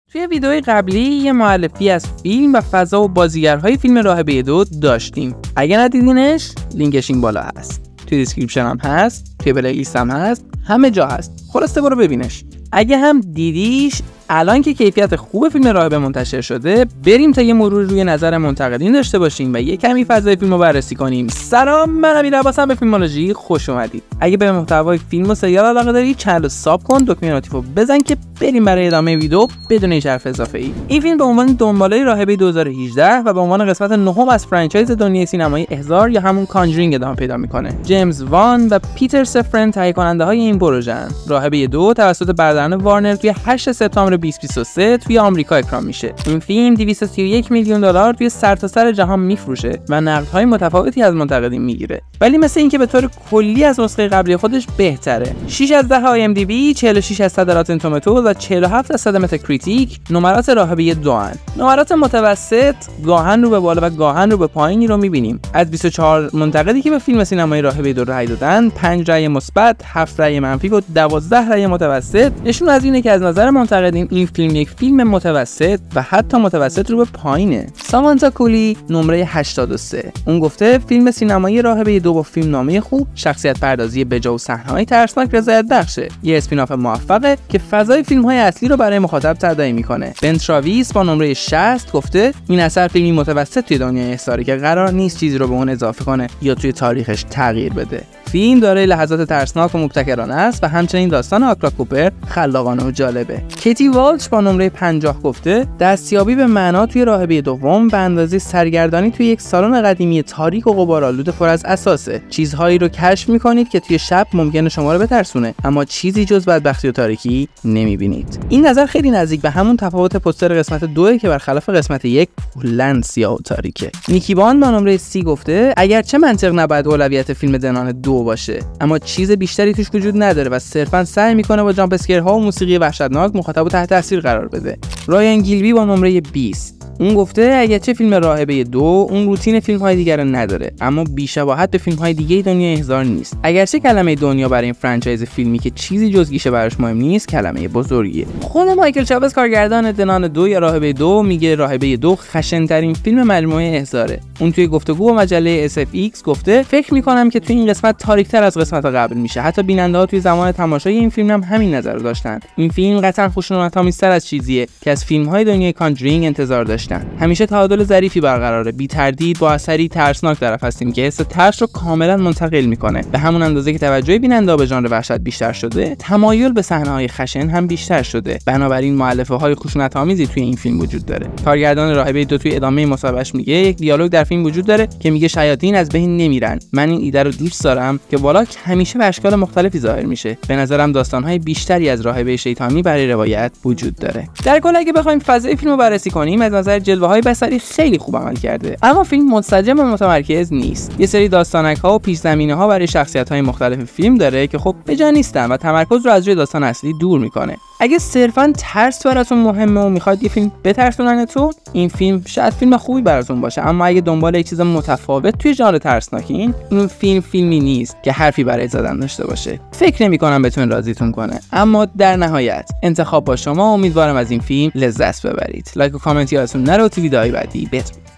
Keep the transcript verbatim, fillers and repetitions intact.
توی ویدیوی قبلی یه معرفی از فیلم و فضا و بازیگرهای فیلم راهبه دو داشتیم. اگه ندیدینش لینکش این بالا هست، توی دیسکریپشن هم هست، توی پلی لیست هم هست، همه جا هست. خلاصه برو ببینش. اگه هم دیدیش، الان که کیفیت خوب فیلم راهبه منتشر شده، بریم تا یه مرور روی نظر منتقدین داشته باشیم و یه کمی فضای فیلم رو بررسی کنیم. سلام، من امیر عباسم، به فیلمولوژی خوش اومدید. اگه به محتوای فیلم و سریال علاقه داری، چنل رو ساب کن، دکمه نوتیفو بزن که بریم برای ادامه ویدیو بدون هیچ حرف اضافه ای. این فیلم به عنوان دنباله راهبه دو هزار و هجده و به عنوان قسمت نهم از فرانچایز دنیای سینمایی احضار یا همون کانجرینگ ادامه پیدا میکنه. جیمز وان و پیتر سفرن تهیه کننده های این پروژه‌ان. راهبه دو توسط برادران وارنر توی هشتم سپتامبر بیست بیست و سه توی آمریکا اکران میشه. این فیلم دویست و سی و یک میلیون دلار توی سرتاسر جهان میفروشه و نقدهای متفاوتی از منتقدین میگیره، ولی مثل اینکه به طور کلی از نسخه قبلی خودش بهتره. شش از ده آی ام دی بی، چهل و شش از صد راتن توماتوز و چهل و هفت از صد متاکریتیک نمرات راهبه دو ان. نمرات متوسط گاهن رو به بالا و گاهن رو به پایینی رو میبینیم. از بیست و چهار منتقدی که به فیلم سینمایی راهبه دو رأی دادن، پنج رأی مثبت، هفت رأی منفی و دوازده رأی متوسط. نشون از اینه که از نظر منتقدین این فیلم یک فیلم متوسط و حتی متوسط رو به پایینه. سامانتا کولی نمره هشتاد و سه. اون گفته فیلم سینمایی راهبه دو با فیلم نامه خوب، شخصیت پردازی بجا و صحنه‌های ترسناک رضایت بخشه. یه اسپیناف موفقه که فضای فیلم‌های اصلی رو برای مخاطب تداعی میکنه. بن تراویس با نمره شصت گفته این اثر فیلمی متوسط توی دنیای احضاری که قرار نیست چیزی رو به اون اضافه کنه یا توی تاریخش تغییر بده. فیلم دارای لحظات ترسناک و مبتکرانه است و همچنین داستان آکرا کوپر خلاقانه و جالبه. کیتی والچ با نمره پنجاه گفته دستیابی به معنا توی راهبه دوم به اندازه سرگردانی توی یک سالن قدیمی تاریک و غبارآلود پر از اساسه. چیزهایی رو کشف می‌کنید که توی شب ممکنه شما رو بترسونه، اما چیزی جز بدبختی و تاریکی نمی‌بینید. این نظر خیلی نزدیک به همون تفاوت پوستر قسمت دو که برخلاف قسمت یک کلاً سیاه و تاریکه. نیکی بان با نمره سی گفته اگرچه منطق نباید اولویت فیلم دنان دو باشه، اما چیز بیشتری توش وجود نداره و صرفاً سعی میکنه با جامپ اسکرها و موسیقی وحشتناک مخاطب تحت تاثیر قرار بده. رایان گیلبی با نمره بیست. اون گفته اگرچه فیلم راهبه دو اون روتین فیلم‌های دیگر رو نداره، اما بی‌شباهت به فیلم‌های دیگه دنیای احضار نیست. اگرچه کلمه دنیا برای این فرانچایز فیلمی که چیزی جز گیشه براش مهم نیست، کلمه بزرگیه. خود مایکل چاوز کارگردان دنان دو یا راهبه دو میگه راهبه دو خشن‌ترین فیلم مجموعه احضاره. اون توی گفتگو با مجله اس اف ایکس گفته فکر می‌کنم که توی این قسمت تاریک‌تر از قسمت قبل میشه. حتی بیننده‌ها توی زمان تماشای این فیلم هم همین نظر رو داشتن. این فیلم قطعاً خشونت‌آمیزتر از چیزیه که از فیلم‌های دنیای کانجرینگ انتظار داشتن. همیشه تعادل ظریفی برقراره، بی تردید با اثری ترسناک طرف هستیم که حس ترس رو کاملا منتقل میکنه. به همون اندازه که توجه بیننده به ژانر وحشت بیشتر شده، تمایل به صحنه‌های خشن هم بیشتر شده. بنابراین مؤلفه‌های خشونت‌آمیزی توی این فیلم وجود داره. کارگردان راهبه دو توی ادامه مصاحبهش میگه یک دیالوگ در فیلم وجود داره که میگه شیاطین از بین نمیرن. من این ایده رو دوست دارم که والاک همیشه به اشکال مختلفی ظاهر میشه. به نظرم داستان‌های بیشتری از راهبه شیطانی برای روایت وجود داره. در کل اگه بخوایم فضای فیلمو بررسی کنیم، از نظر جلوه‌های بصری خیلی خوب عمل کرده، اما فیلم منسجم و متمرکز نیست. یه سری داستانک‌ها و پیش‌زمینه‌ها برای شخصیت‌های مختلف فیلم داره که خب به جا نیستن و تمرکز رو از روی داستان اصلی دور میکنه. اگه صرفاً ترس براتون مهمه و میخواد یه فیلم بترسوننتون، این فیلم شاید فیلم خوبی براتون باشه، اما اگه دنبال یک چیز متفاوت توی ژانر ترسناکین، این فیلم فیلمی نیست که حرفی برای زدن داشته باشه. فکر نمی‌کنم بتونه راضیتون کنه، اما در نهایت انتخاب با شما. امیدوارم از این فیلم لذت ببرید. لایک و کامنت یادتون نره و تو ویدیوهای بعدی بدرود.